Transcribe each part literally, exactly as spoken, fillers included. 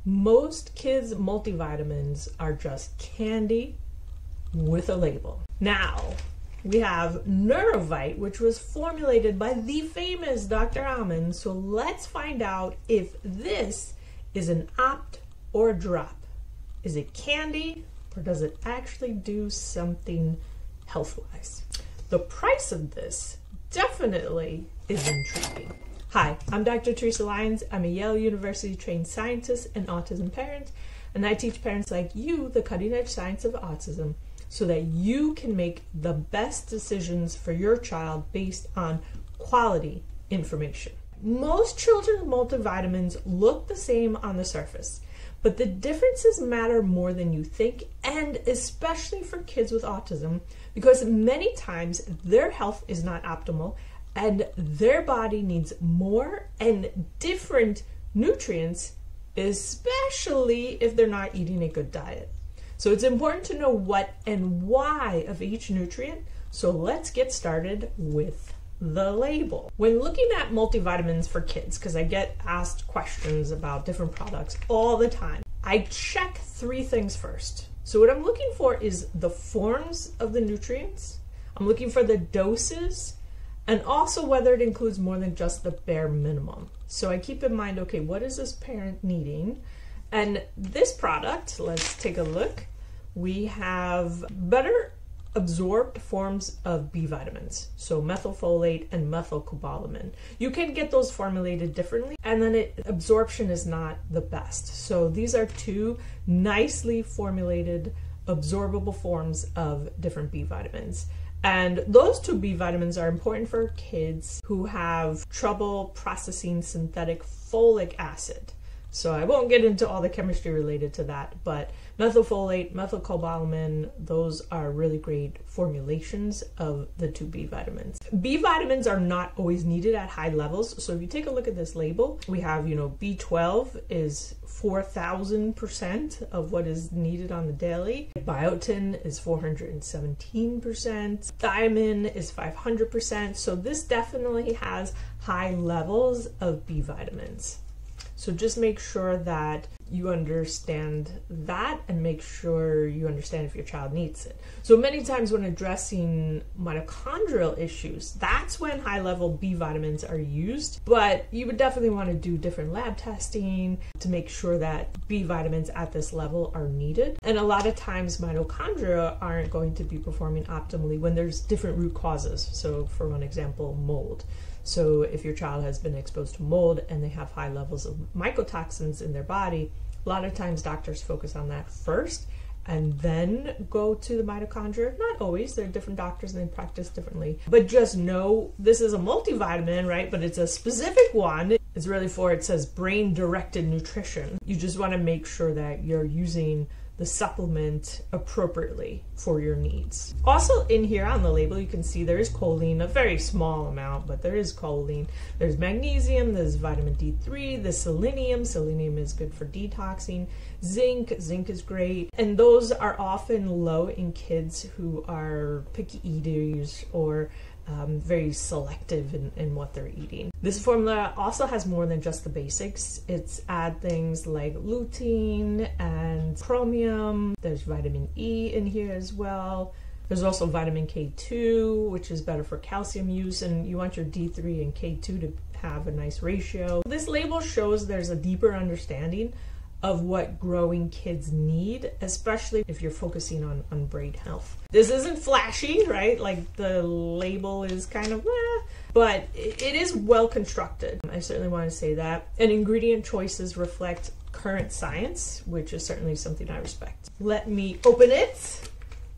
Most kids' multivitamins are just candy with a label. Now, we have Neurovite, which was formulated by the famous Doctor Amen. So let's find out if this is an opt or a drop. Is it candy, or does it actually do something health-wise? The price of this definitely is intriguing. Hi, I'm Doctor Theresa Lyons. I'm a Yale University trained scientist and autism parent, and I teach parents like you the cutting-edge science of autism so that you can make the best decisions for your child based on quality information. Most children's multivitamins look the same on the surface, but the differences matter more than you think, and especially for kids with autism, because many times their health is not optimal and their body needs more and different nutrients, especially if they're not eating a good diet. So it's important to know what and why of each nutrient. So let's get started with the label. When looking at multivitamins for kids, because I get asked questions about different products all the time, I check three things first. So what I'm looking for is the forms of the nutrients, I'm looking for the doses, and also whether it includes more than just the bare minimum. So I keep in mind, okay, what is this parent needing? And this product, let's take a look. We have better absorbed forms of B vitamins, so methylfolate and methylcobalamin. You can get those formulated differently, and then it, absorption is not the best. So these are two nicely formulated absorbable forms of different B vitamins. And those two B vitamins are important for kids who have trouble processing synthetic folic acid. So I won't get into all the chemistry related to that, but methylfolate, methylcobalamin, those are really great formulations of the two B vitamins. B vitamins are not always needed at high levels. So if you take a look at this label, we have, you know, B twelve is four thousand percent of what is needed on the daily. Biotin is four hundred seventeen percent. Thiamine is five hundred percent. So this definitely has high levels of B vitamins. So just make sure that you understand that and make sure you understand if your child needs it. So many times when addressing mitochondrial issues, that's when high-level B vitamins are used, but you would definitely want to do different lab testing to make sure that B vitamins at this level are needed. And a lot of times mitochondria aren't going to be performing optimally when there's different root causes. So for one example, mold. So if your child has been exposed to mold and they have high levels of mycotoxins in their body, a lot of times doctors focus on that first and then go to the mitochondria. Not always, there are different doctors and they practice differently. But just know this is a multivitamin, right? But it's a specific one. It's really for, it says brain-directed nutrition. You just want to make sure that you're using the supplement appropriately for your needs. Also in here on the label, you can see there is choline, a very small amount, but there is choline. There's magnesium, there's vitamin D three, there's selenium. Selenium is good for detoxing. Zinc, zinc is great. And those are often low in kids who are picky eaters or Um, very selective in, in what they're eating. This formula also has more than just the basics. It's add things like lutein and chromium. There's vitamin E in here as well. There's also vitamin K two, which is better for calcium use, and you want your D three and K two to have a nice ratio. This label shows there's a deeper understanding of what growing kids need, especially if you're focusing on, on brain health. This isn't flashy, right? Like the label is kind of, eh, but it is well constructed. I certainly want to say that. And ingredient choices reflect current science, which is certainly something I respect. Let me open it.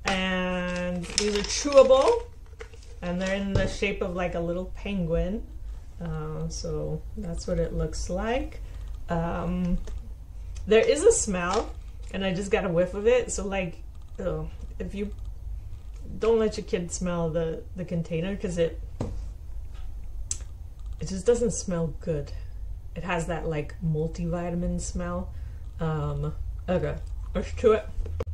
And these are chewable, and they're in the shape of like a little penguin. Uh, so that's what it looks like. Um, There is a smell, and I just got a whiff of it. So like, oh, if you don't let your kid smell the, the container, because it, it just doesn't smell good. It has that like multivitamin smell. Um, okay, let's chew it.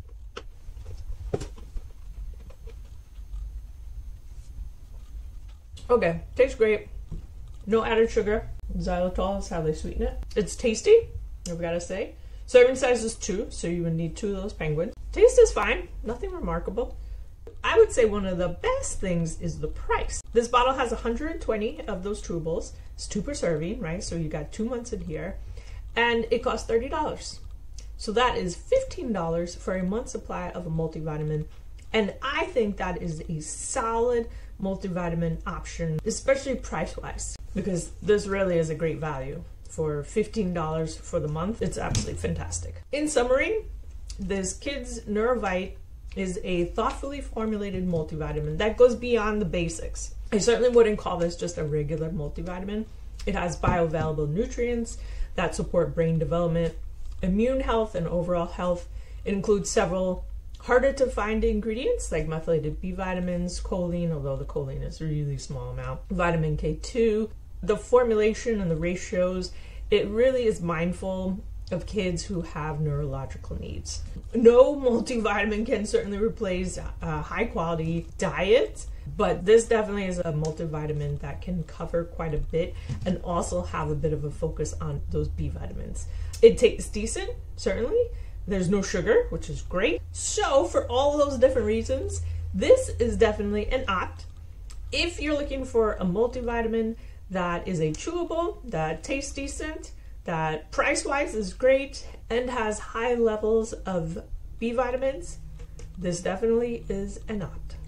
Okay, tastes great. No added sugar. Xylitol is how they sweeten it. It's tasty, I've got to say. Serving size is two, so you would need two of those penguins. Taste is fine, nothing remarkable. I would say one of the best things is the price. This bottle has one hundred twenty of those chewables. It's two per serving, right? So you got two months in here. And it costs thirty dollars. So that is fifteen dollars for a month's supply of a multivitamin. And I think that is a solid multivitamin option, especially price-wise, because this really is a great value. For fifteen dollars for the month, it's absolutely fantastic. In summary, this Kids Neurovite is a thoughtfully formulated multivitamin that goes beyond the basics. I certainly wouldn't call this just a regular multivitamin. It has bioavailable nutrients that support brain development, immune health, and overall health. It includes several harder to find ingredients like methylated B vitamins, choline, although the choline is a really small amount, vitamin K two. The formulation and the ratios, it really is mindful of kids who have neurological needs. No multivitamin can certainly replace a high quality diet, but this definitely is a multivitamin that can cover quite a bit and also have a bit of a focus on those B vitamins. It tastes decent, certainly. There's no sugar, which is great. So for all those different reasons, this is definitely an opt. If you're looking for a multivitamin that is a chewable, that tastes decent, that price-wise is great, and has high levels of B vitamins, this definitely is an opt.